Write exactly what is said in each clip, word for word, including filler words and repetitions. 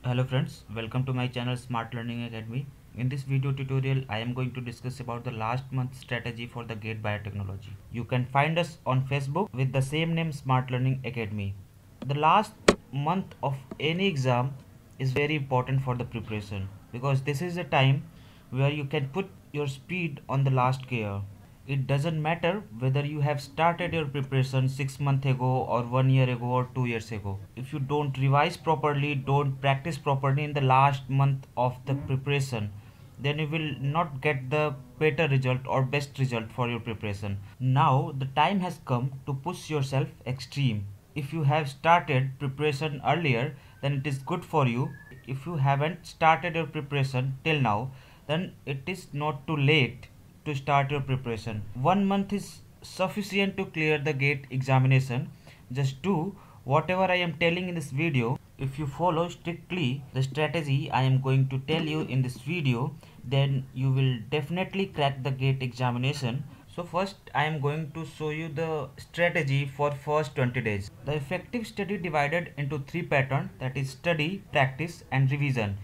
Hello friends, welcome to my channel Smart Learning Academy. In this video tutorial, I am going to discuss about the last month strategy for the GATE Biotechnology. You can find us on Facebook with the same name Smart Learning Academy. The last month of any exam is very important for the preparation because this is a time where you can put your speed on the last gear. It doesn't matter whether you have started your preparation six months ago or one year ago or two years ago. If you don't revise properly, don't practice properly in the last month of the preparation, then you will not get the better result or best result for your preparation. Now the time has come to push yourself extreme. If you have started preparation earlier, then it is good for you. If you haven't started your preparation till now, then it is not too late to start your preparation. One month is sufficient to clear the GATE examination. Just do whatever I am telling in this video. If you follow strictly the strategy I am going to tell you in this video, then you will definitely crack the GATE examination. So first I am going to show you the strategy for first twenty days. The effective study divided into three patterns, that is study, practice and revision.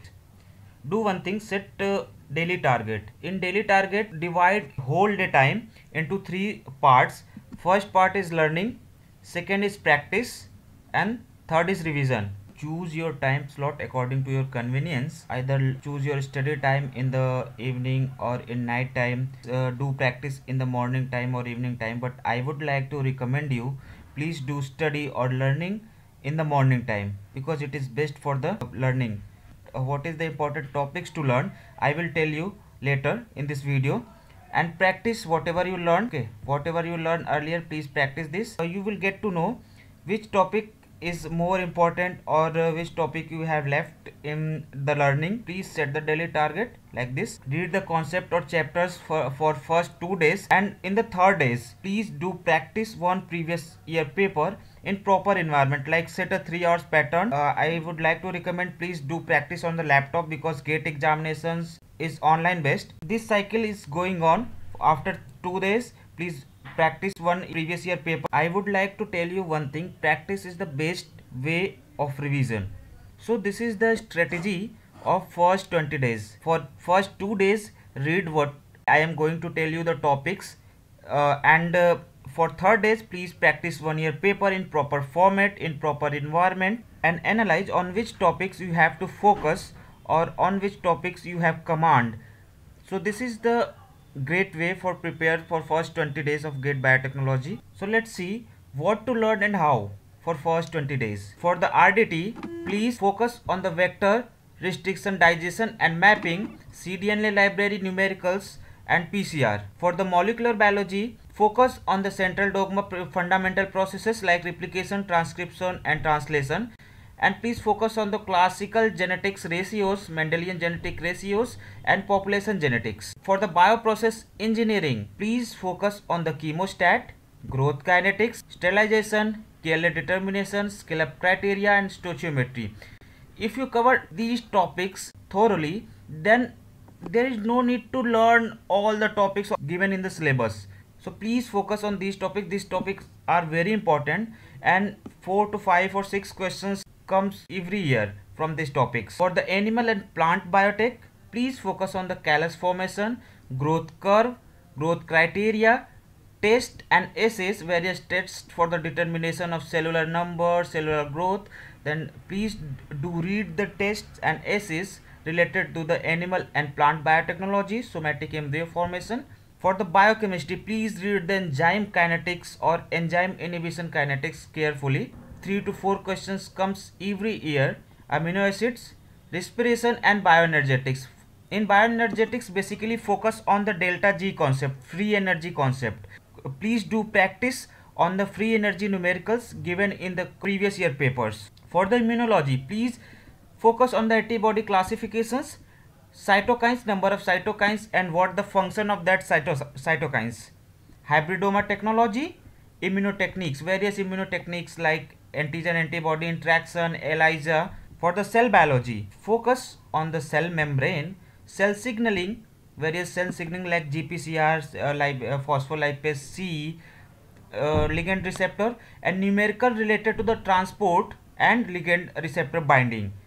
Do one thing, set uh, daily target. In daily target, divide whole day time into three parts. First part is learning, second is practice and third is revision. Choose your time slot according to your convenience. Either choose your study time in the evening or in night time. Uh, do practice in the morning time or evening time, but I would like to recommend you, please do study or learning in the morning time because it is best for the learning. Uh, what is the important topics to learn, I will tell you later in this video. And practice whatever you learn. Okay, whatever you learn earlier, please practice this. Uh, you will get to know which topic is more important or uh, which topic you have left in the learning. Please set the daily target like this. Read the concept or chapters for, for first two days, and in the third days please do practice one previous year paper in proper environment, like set a three hours pattern. uh, I would like to recommend, please do practice on the laptop because GATE examinations is online based. This cycle is going on. After two days please practice one previous year paper. I would like to tell you one thing, practice is the best way of revision. So this is the strategy of first twenty days. For first two days, read what I am going to tell you the topics, uh, and uh, for third days please practice one year paper in proper format, in proper environment, and analyze on which topics you have to focus or on which topics you have command. So this is the great way for prepare for first twenty days of GATE Biotechnology. So let's see what to learn and how for first twenty days. For the R D T, please focus on the vector, restriction, digestion and mapping, C D N A library, numericals and P C R. For the molecular biology, focus on the central dogma fundamental processes like replication, transcription and translation. And please focus on the classical genetics ratios, Mendelian genetic ratios and population genetics. For the bioprocess engineering, please focus on the chemostat, growth kinetics, sterilization, K L A determination, scale-up criteria and stoichiometry. If you cover these topics thoroughly, then there is no need to learn all the topics given in the syllabus. So please focus on these topics. These topics are very important, and four to five or six questions comes every year from these topics. For the animal and plant biotech, please focus on the callus formation, growth curve, growth criteria, test and assays, various tests for the determination of cellular number, cellular growth. Then please do read the tests and assays related to the animal and plant biotechnology, somatic embryo formation. For the biochemistry, please read the enzyme kinetics or enzyme inhibition kinetics carefully. Three to four questions comes every year. Amino acids, respiration and bioenergetics. In bioenergetics, basically focus on the delta G concept, free energy concept. Please do practice on the free energy numericals given in the previous year papers. For the immunology, please focus on the antibody classifications, cytokines, number of cytokines and what the function of that cyto cytokines. Hybridoma technology, immunotechniques, various immunotechniques like antigen antibody interaction, ELISA. For the cell biology, focus on the cell membrane, cell signaling, various cell signaling like G P C R, uh, like, uh, phospholipase C, uh, ligand receptor, and numerical related to the transport and ligand receptor binding.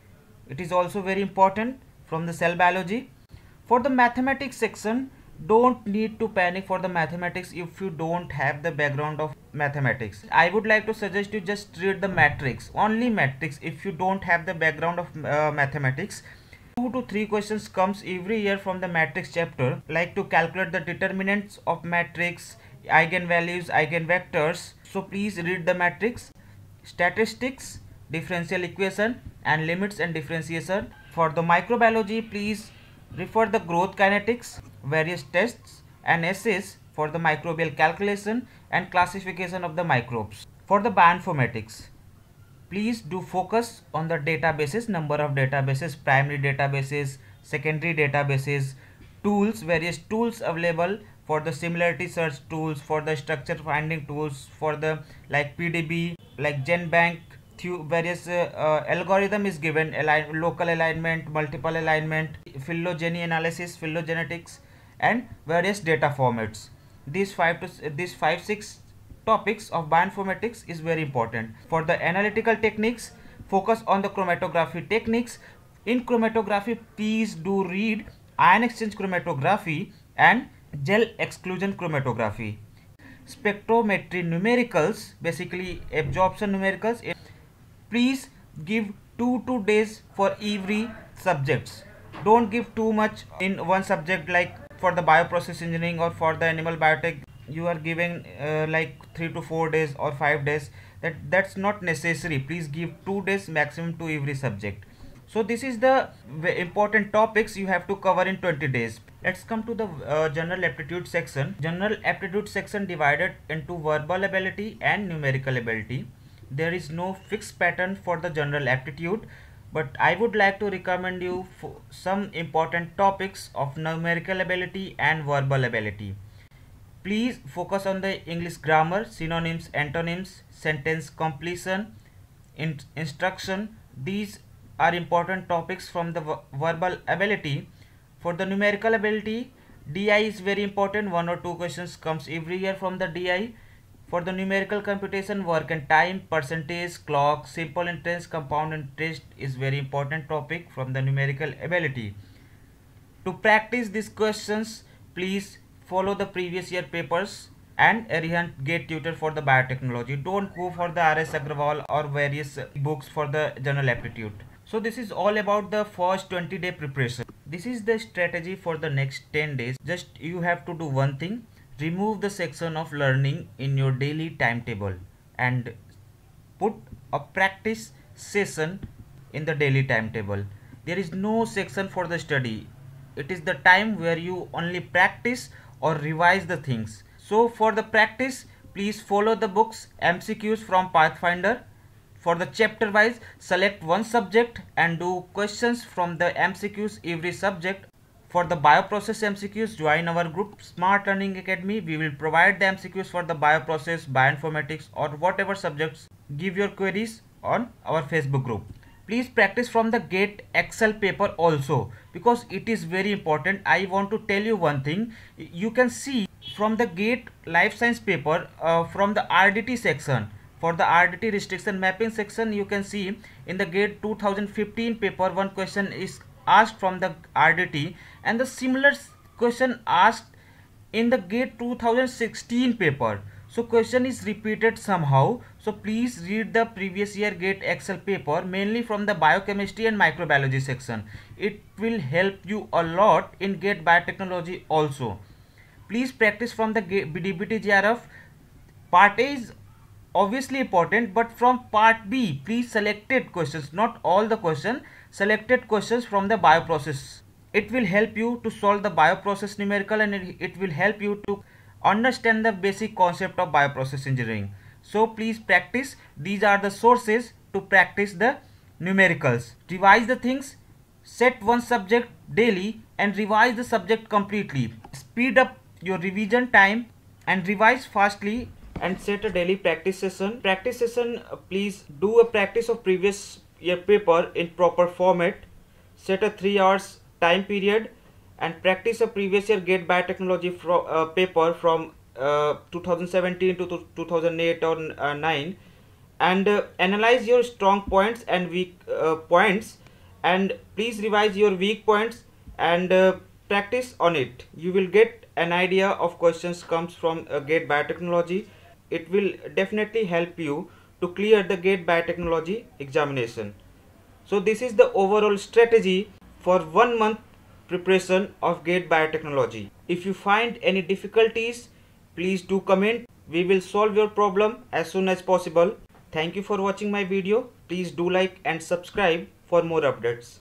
It is also very important from the cell biology. For the mathematics section, don't need to panic for the mathematics if you don't have the background of mathematics. I would like to suggest you just read the matrix, only matrix, if you don't have the background of uh, mathematics. Two to three questions comes every year from the matrix chapter, like to calculate the determinants of matrix, eigenvalues, eigenvectors. So please read the matrix. Statistics, differential equation, and limits and differentiation. For the microbiology, please refer the growth kinetics, various tests and assays for the microbial calculation and classification of the microbes. For the bioinformatics, please do focus on the databases, number of databases, primary databases, secondary databases, tools, various tools available for the similarity search tools, for the structure finding tools, for the like P D B, like GenBank, various uh, uh, algorithm is given, align, local alignment, multiple alignment, phylogeny analysis, phylogenetics, and various data formats. These five to these five six topics of bioinformatics is very important. For the analytical techniques, focus on the chromatography techniques. In chromatography, please do read ion exchange chromatography and gel exclusion chromatography. Spectrometry numericals, basically absorption numericals. Please give two two days for every subjects. Don't give too much in one subject, like for the bioprocess engineering or for the animal biotech you are giving uh, like three to four days or five days. That that's not necessary. Please give two days maximum to every subject. So this is the important topics you have to cover in twenty days. Let's come to the uh, general aptitude section. General aptitude section divided into verbal ability and numerical ability. There is no fixed pattern for the general aptitude, but I would like to recommend you for some important topics of numerical ability and verbal ability. Please focus on the English grammar, synonyms, antonyms, sentence completion, in instruction. These are important topics from the verbal ability. For the numerical ability, D I is very important. One or two questions comes every year from the D I. For the numerical computation, work and time, percentage, clock, simple interest, compound interest is very important topic from the numerical ability. To practice these questions, please follow the previous year papers and Arihant Gate Tutor for the biotechnology. Don't go for the R S Agrawal or various books for the general aptitude. So this is all about the first twenty day preparation. This is the strategy for the next ten days. Just you have to do one thing. Remove the section of learning in your daily timetable and put a practice session in the daily timetable. There is no section for the study. It is the time where you only practice or revise the things. So for the practice, please follow the books M C Qs from Pathfinder. For the chapter wise, select one subject and do questions from the M C Qs every subject. For the bioprocess M C Qs, join our group Smart Learning Academy. We will provide the M C Qs for the bioprocess, bioinformatics or whatever subjects. Give your queries on our Facebook group. Please practice from the GATE Excel paper also, because it is very important. I want to tell you one thing. You can see from the GATE Life Science paper uh, from the R D T section. For the R D T restriction mapping section, you can see in the GATE two thousand fifteen paper, one question is asked from the R D T and the similar question asked in the GATE two thousand sixteen paper. So question is repeated somehow. So please read the previous year GATE Excel paper, mainly from the biochemistry and microbiology section. It will help you a lot in GATE biotechnology also. Please practice from the D B T J R F. Part A is obviously important, but from part B, please selected questions, not all the questions, selected questions from the bioprocess. It will help you to solve the bioprocess numerical, and it, it will help you to understand the basic concept of bioprocess engineering. So please practice. These are the sources to practice the numericals. Revise the things, set one subject daily and revise the subject completely. Speed up your revision time and revise fastly and set a daily practice session. Practice session, uh, please do a practice of previous year paper in proper format. Set a three hours time period and practice a previous year GATE biotechnology fro uh, paper from uh, two thousand seventeen to two thousand eight or uh, nine, and uh, analyze your strong points and weak uh, points and please revise your weak points and uh, practice on it. You will get an idea of questions comes from uh, GATE Biotechnology. It will definitely help you to clear the GATE Biotechnology examination. So this is the overall strategy for one month preparation of GATE Biotechnology. If you find any difficulties, please do comment. We will solve your problem as soon as possible. Thank you for watching my video. Please do like and subscribe for more updates.